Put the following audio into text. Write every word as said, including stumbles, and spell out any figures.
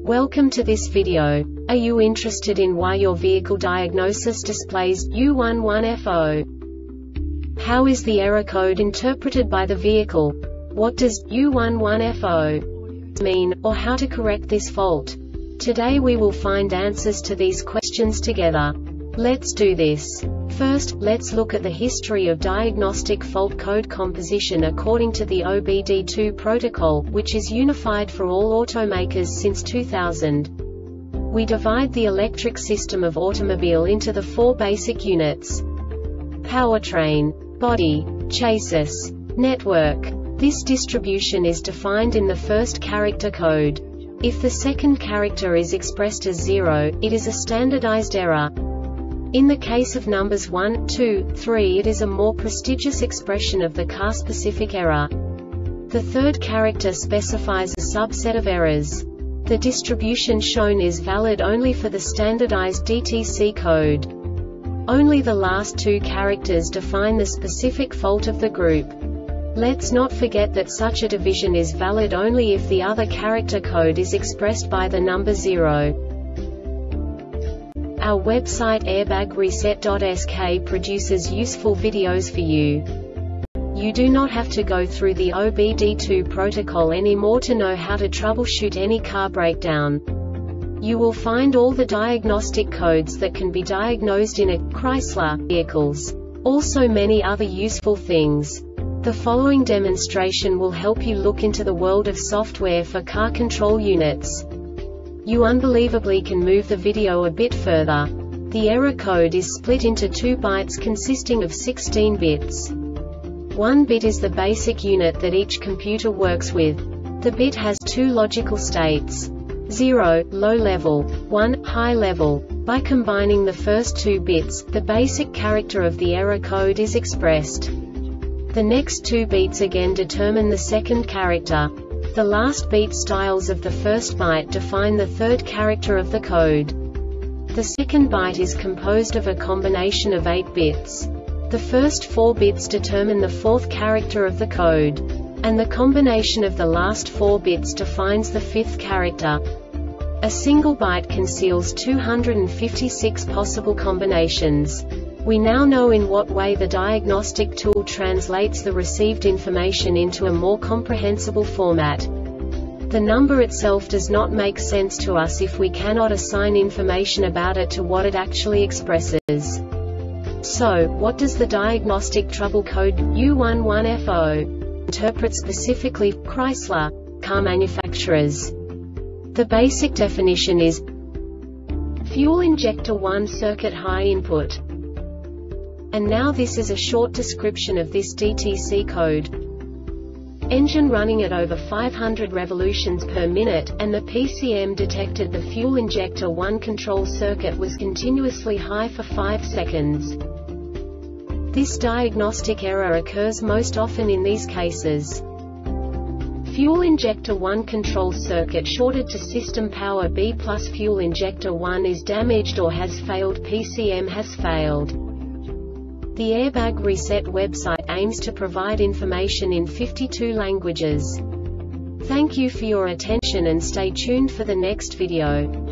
Welcome to this video. Are you interested in why your vehicle diagnosis displays U eleven F zero? How is the error code interpreted by the vehicle? What does U eleven F zero mean, or how to correct this fault? Today we will find answers to these questions together. Let's do this. First, let's look at the history of diagnostic fault code composition according to the O B D two protocol, which is unified for all automakers since two thousand. We divide the electric system of automobile into the four basic units: powertrain, body, chassis, network. This distribution is defined in the first character code. If the second character is expressed as zero, it is a standardized error. In the case of numbers one, two, three, it is a more prestigious expression of the car-specific error. The third character specifies a subset of errors. The distribution shown is valid only for the standardized D T C code. Only the last two characters define the specific fault of the group. Let's not forget that such a division is valid only if the other character code is expressed by the number zero. Our website airbag reset dot S K produces useful videos for you. You do not have to go through the O B D two protocol anymore to know how to troubleshoot any car breakdown. You will find all the diagnostic codes that can be diagnosed in a Chrysler vehicles. Also many other useful things. The following demonstration will help you look into the world of software for car control units. You unbelievably can move the video a bit further. The error code is split into two bytes consisting of sixteen bits. One bit is the basic unit that each computer works with. The bit has two logical states: zero, low level, one, high level. By combining the first two bits, the basic character of the error code is expressed. The next two bits again determine the second character. The last beat styles of the first byte define the third character of the code. The second byte is composed of a combination of eight bits. The first four bits determine the fourth character of the code. And the combination of the last four bits defines the fifth character. A single byte conceals two hundred fifty-six possible combinations. We now know in what way the diagnostic tool translates the received information into a more comprehensible format. The number itself does not make sense to us if we cannot assign information about it to what it actually expresses. So, what does the diagnostic trouble code U eleven F zero interpret specifically for Chrysler car manufacturers? The basic definition is fuel injector one circuit high input. And now this is a short description of this D T C code. Engine running at over five hundred revolutions per minute, and the P C M detected the fuel injector one control circuit was continuously high for five seconds. This diagnostic error occurs most often in these cases: fuel injector one control circuit shorted to system power B plus fuel injector one is damaged or has failed. P C M has failed. The Airbag Reset website aims to provide information in fifty-two languages. Thank you for your attention and stay tuned for the next video.